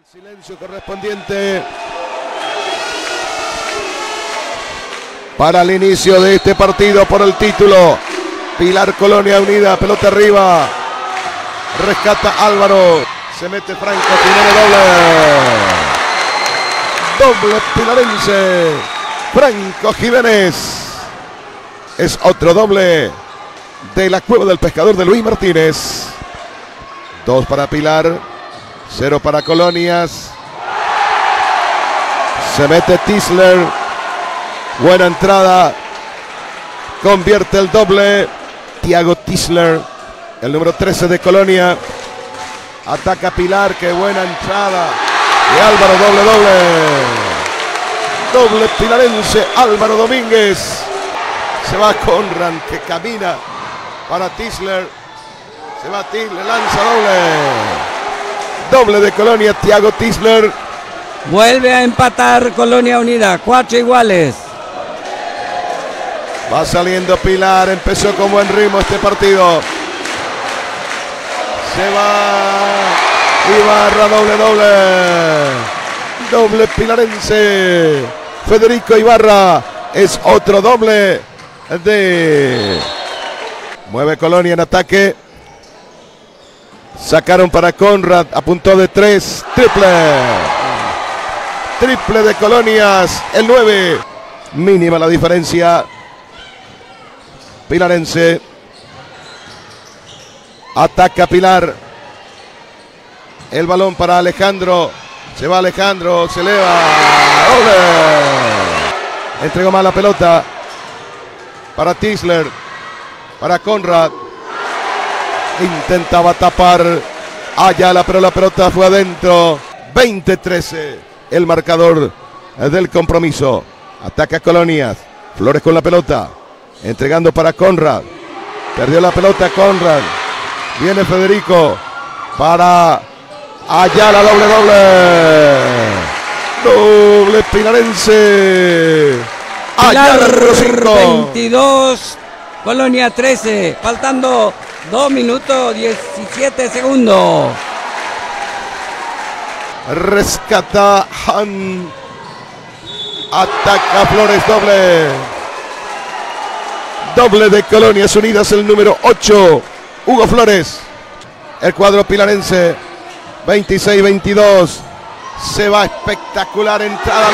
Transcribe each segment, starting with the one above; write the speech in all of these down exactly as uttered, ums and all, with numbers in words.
El silencio correspondiente para el inicio de este partido por el título. Pilar Colonia Unida, pelota arriba. Rescata Álvaro. Se mete Franco, tiene doble. Doble pilarense. Franco Jiménez. Es otro doble de la Cueva del Pescador de Luis Martínez. Dos para Pilar. Cero para Colonias. Se mete Tisler. Buena entrada. Convierte el doble. Thiago Tisler, el número trece de Colonia. Ataca Pilar. Qué buena entrada. Y Álvaro, doble, doble. Doble pilarense. Álvaro Domínguez. Se va Conrad, que camina para Tisler. Se va Tisler, lanza doble. Doble de Colonia, Thiago Tisler. Vuelve a empatar Colonia Unida, cuatro iguales. Va saliendo Pilar, empezó con buen ritmo este partido. Se va Ibarra, doble, doble. Doble pilarense. Federico Ibarra es otro doble de... Mueve Colonia en ataque. Sacaron para Conrad, apuntó de tres, triple. Triple de Colonias, el nueve. Mínima la diferencia. Pilarense. Ataca Pilar. El balón para Alejandro. Se va Alejandro, se eleva. ¡Doble! Entregó mal la pelota para Tisler. Para Conrad. Intentaba tapar Ayala, pero la pelota fue adentro. veinte trece el marcador del compromiso. Ataca Colonias. Flores con la pelota. Entregando para Conrad. Perdió la pelota Conrad. Viene Federico para Ayala, doble, doble. Doble pilarense. Ayala, número cinco. veintidós, Colonia trece. Faltando dos minutos diecisiete segundos. Rescata Han. Ataca Flores, doble. Doble de Colonias Unidas, el número ocho. Hugo Flores. El cuadro pilarense. veintiséis veintidós. Se va espectacular entrada,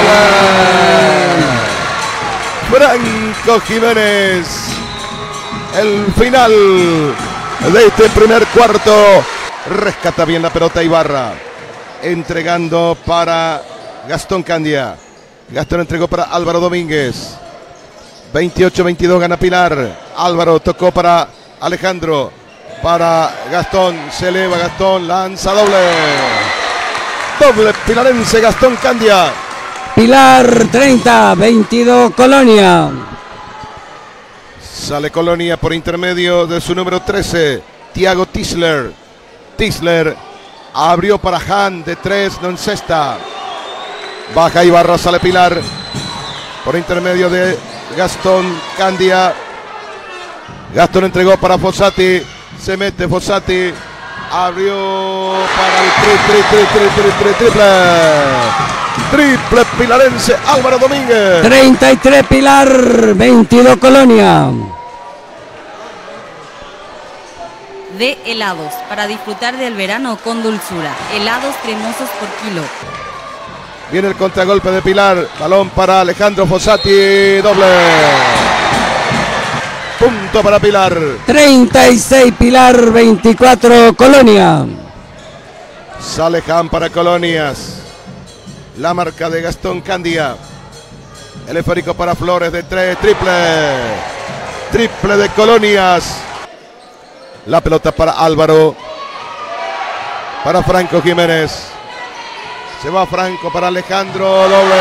doble, doble. Franco Jiménez. El final de este primer cuarto. Rescata bien la pelota Ibarra. Entregando para Gastón Candia. Gastón entregó para Álvaro Domínguez. veintiocho veintidós gana Pilar. Álvaro tocó para Alejandro. Para Gastón. Se eleva Gastón. Lanza doble. Doble pilarense Gastón Candia. Pilar treinta, veintidós Colonia. Sale Colonia por intermedio de su número trece, Thiago Tisler. Tisler abrió para Han de tres, no encesta. Baja Ibarra, sale Pilar por intermedio de Gastón Candia. Gastón entregó para Fossati. Se mete Fossati. Abrió para el tri, tri, tri, tri, tri, tri, triple. Triple pilarense Álvaro Domínguez. treinta y tres Pilar, veintidós Colonia. De helados, para disfrutar del verano con dulzura. Helados cremosos por kilo. Viene el contragolpe de Pilar. Balón para Alejandro Fossati. Doble. Punto para Pilar. treinta y seis Pilar, veinticuatro Colonia. Sale Han para Colonias. La marca de Gastón Candia. El esférico para Flores de tres. Triple. Triple de Colonias. La pelota para Álvaro. Para Franco Jiménez. Se va Franco para Alejandro. Doble.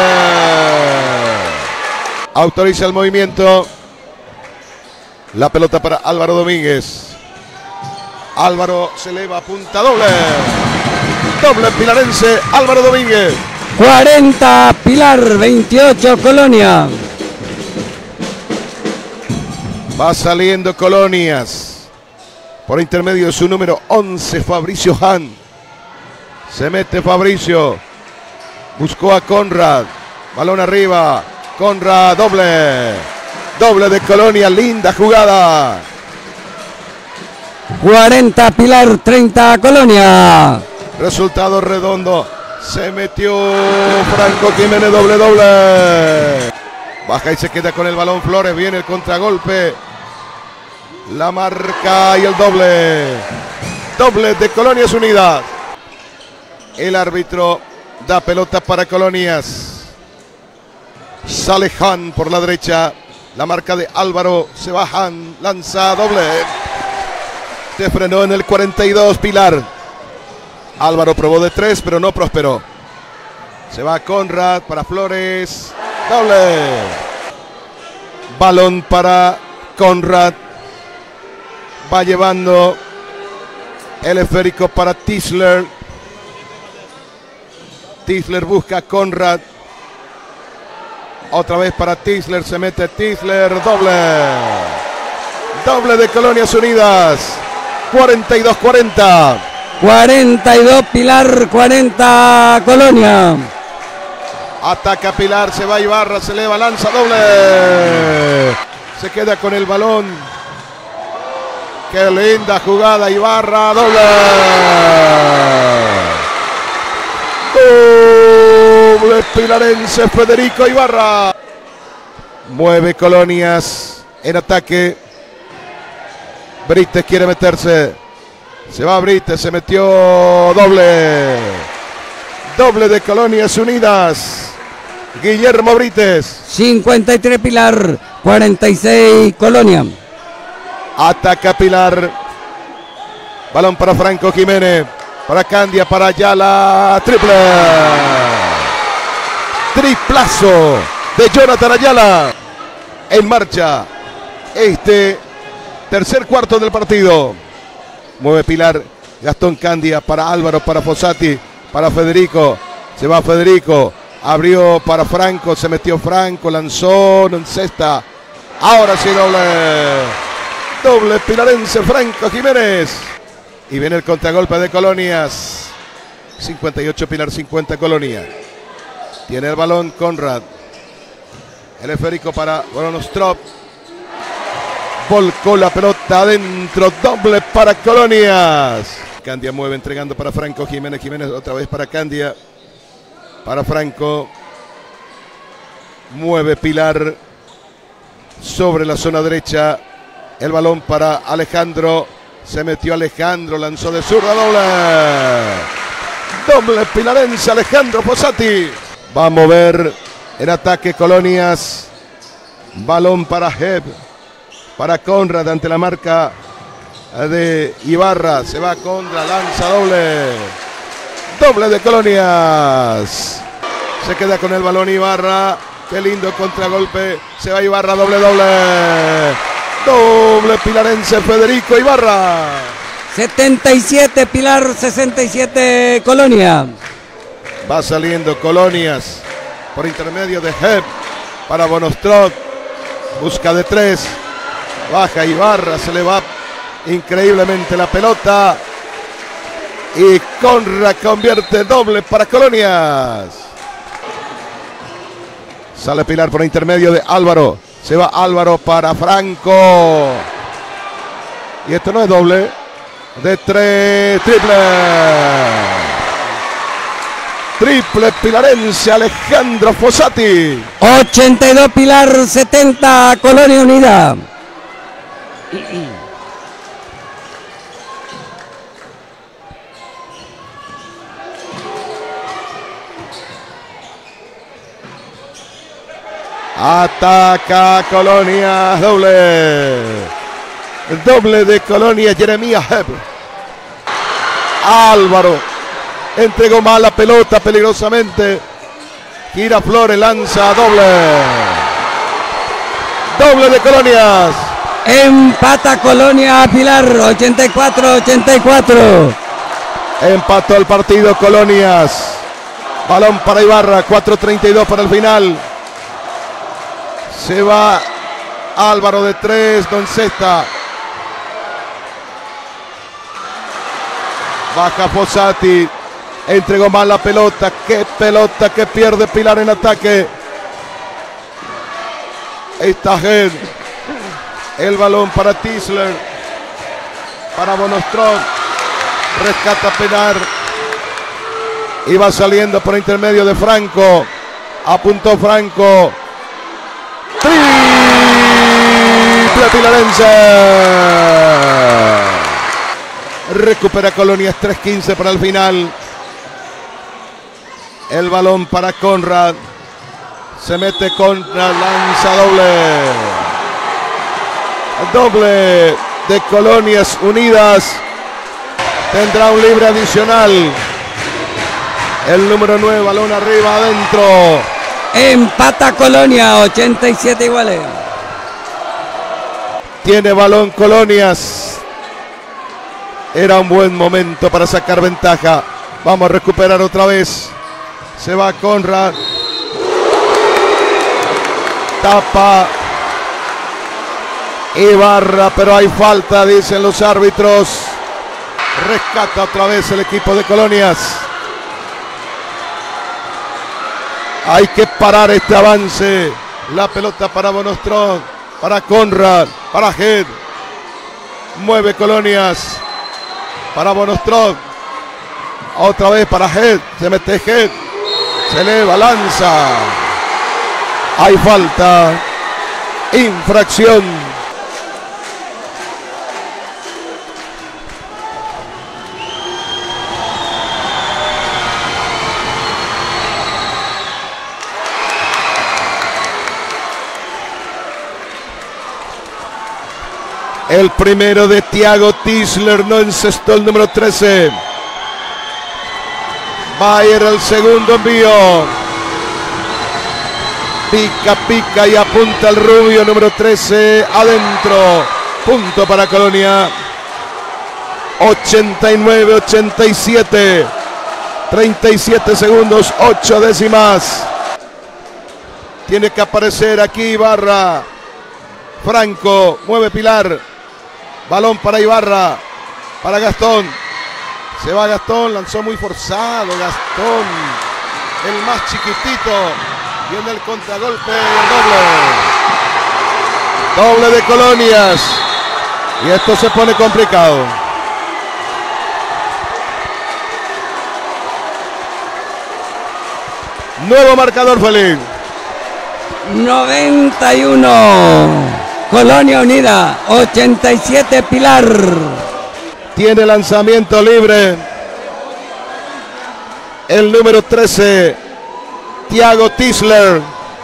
Autoriza el movimiento. La pelota para Álvaro Domínguez. Álvaro se eleva, punta, doble. Doble pilarense, Álvaro Domínguez. cuarenta Pilar, veintiocho Colonia. Va saliendo Colonias. Por intermedio de su número once, Fabricio Han. Se mete Fabricio. Buscó a Conrad. Balón arriba. Conrad, doble. Doble de Colonia, linda jugada. cuarenta Pilar, treinta Colonia. Resultado redondo. Se metió Franco Jiménez, doble, doble. Baja y se queda con el balón Flores. Viene el contragolpe. La marca y el doble. Doble de Colonias Unidas. El árbitro da pelota para Colonias. Sale Han por la derecha. La marca de Álvaro. Se va Han. Lanza doble. Se frenó en el cuarenta y dos Pilar. Álvaro probó de tres, pero no prosperó. Se va Conrad para Flores. Doble. Balón para Conrad. Va llevando el esférico para Tisler. Tisler busca a Conrad. Otra vez para Tisler. Se mete Tisler. Doble. Doble de Colonias Unidas. cuarenta y dos cuarenta. cuarenta y dos Pilar, cuarenta Colonia. Ataca Pilar, se va Ibarra, se eleva, lanza doble. Se queda con el balón. Qué linda jugada Ibarra, doble. Doble pilarense Federico Ibarra. Mueve Colonias en ataque. Brites quiere meterse. Se va Brites, se metió doble. Doble de Colonias Unidas. Guillermo Brites. cincuenta y tres Pilar, cuarenta y seis Colonia. Ataca Pilar. Balón para Franco Jiménez. Para Candia, para Ayala. Triple. Triplazo de Jonathan Ayala. En marcha. Este tercer cuarto del partido. Mueve Pilar. Gastón Candia para Álvaro, para Fossati, para Federico. Se va Federico. Abrió para Franco. Se metió Franco. Lanzó. En cesta. Ahora sí doble. Doble pilarense Franco Jiménez. Y viene el contragolpe de Colonias. cincuenta y ocho Pilar, cincuenta Colonia. Tiene el balón Conrad. El esférico para Bonostrop. Volcó la pelota adentro. Doble para Colonias. Candia mueve entregando para Franco Jiménez. Jiménez otra vez para Candia. Para Franco. Mueve Pilar sobre la zona derecha. El balón para Alejandro. Se metió Alejandro. Lanzó de zurda. Doble. Doble pilarense Alejandro Fossati. Va a mover en ataque Colonias. Balón para Heb. Para Conrad ante la marca de Ibarra. Se va Conrad. Lanza doble. Doble de Colonias. Se queda con el balón Ibarra. Qué lindo contragolpe. Se va Ibarra. Doble, doble. Doble pilarense Federico Ibarra. setenta y siete Pilar, sesenta y siete Colonia. Va saliendo Colonias por intermedio de Heb para Bonostrop. Busca de tres. Baja Ibarra. Se le va increíblemente la pelota. Y Conrad convierte doble para Colonias. Sale Pilar por intermedio de Álvaro. Se va Álvaro para Franco. Y esto no es doble. De tres. Triple. Triple pilarense Alejandro Fossati. ochenta y dos Pilar, setenta Colonia Unida. Ataca Colonia, doble. Doble de Colonia, Jeremías Heb. Álvaro entregó mal la pelota peligrosamente. Gira Flores, lanza doble. Doble de Colonias. Empata Colonia Pilar, ochenta y cuatro ochenta y cuatro. Empató el partido Colonias. Balón para Ibarra, cuatro treinta y dos para el final. Se va Álvaro de tres, Don Cesta. Baja Fossati. Entregó mal la pelota. Qué pelota que pierde Pilar en ataque. Ahí está Head. El balón para Tisler. Para Bonostrov. Rescata Pilar. Y va saliendo por intermedio de Franco. Apuntó Franco. Triple pilarense. Recupera Colonias. tres quince para el final. El balón para Conrad. Se mete Conrad. Lanza doble. Doble de Colonias Unidas. Tendrá un libre adicional. El número nueve, balón arriba, adentro. Empata Colonia, ochenta y siete iguales. Tiene balón Colonias. Era un buen momento para sacar ventaja. Vamos a recuperar otra vez. Se va Conrad. Tapa Ibarra, pero hay falta, dicen los árbitros. Rescata otra vez el equipo de Colonias. Hay que parar este avance. La pelota para Bonostrov, para Conrad, para Head. Mueve Colonias. Para Bonostrov. Otra vez para Head. Se mete Head. Se eleva, lanza. Hay falta. Infracción. El primero de Thiago Tisler, no encestó el número trece. Bayer el segundo envío. Pica, pica y apunta el rubio número trece adentro. Punto para Colonia. ochenta y nueve ochenta y siete. treinta y siete segundos, ocho décimas. Tiene que aparecer aquí Ibarra. Franco, mueve Pilar. Balón para Ibarra, para Gastón. Se va Gastón, lanzó muy forzado Gastón. El más chiquitito. Viene el contragolpe, el doble. Doble de Colonias. Y esto se pone complicado. Nuevo marcador, Feliz. noventa y uno. Colonia Unida, ochenta y siete Pilar. Tiene lanzamiento libre. El número trece, Thiago Tisler.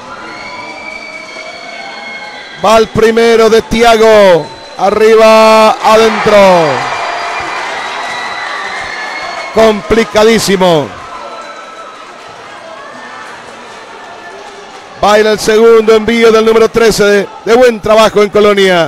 Va el primero de Thiago. Arriba, adentro. Complicadísimo. Baila el segundo envío del número trece. De, de buen trabajo en Colonia.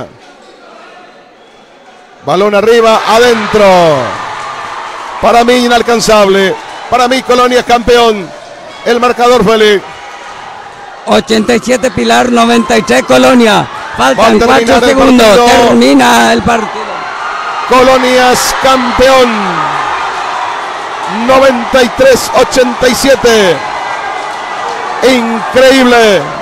Balón arriba, adentro. Para mí inalcanzable. Para mí Colonia es campeón. El marcador, Félix. ochenta y siete Pilar, noventa y tres Colonia. Faltan cuatro segundos. El Termina el partido. Colonias campeón. noventa y tres ochenta y siete. Increíble.